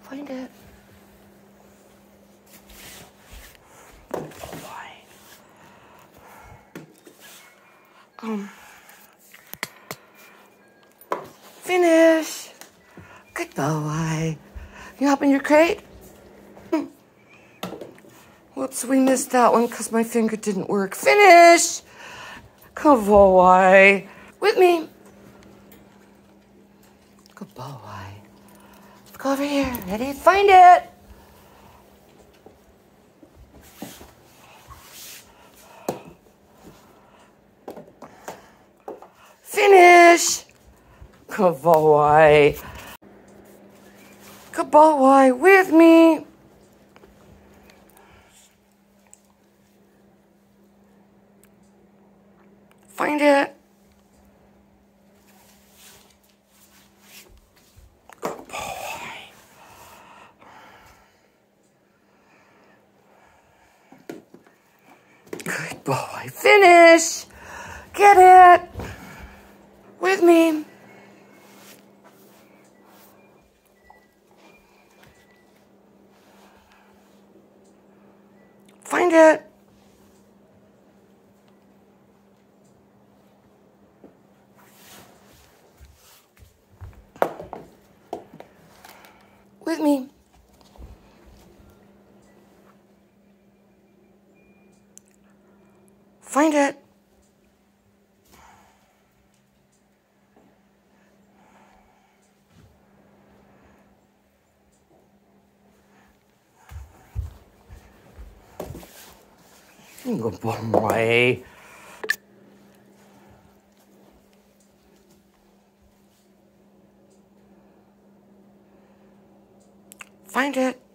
Find it. Oh, why? Finish. Good boy. You open your crate? Whoops, we missed that one because my finger didn't work. Finish. Good boy. With me. Good boy. Let's go over here. Ready? Find it. Finish. Good boy. Good boy. With me. Find it. Good boy. Good boy. Finish. Get it. With me. Find it. With me. Find it. Good boy. Find it.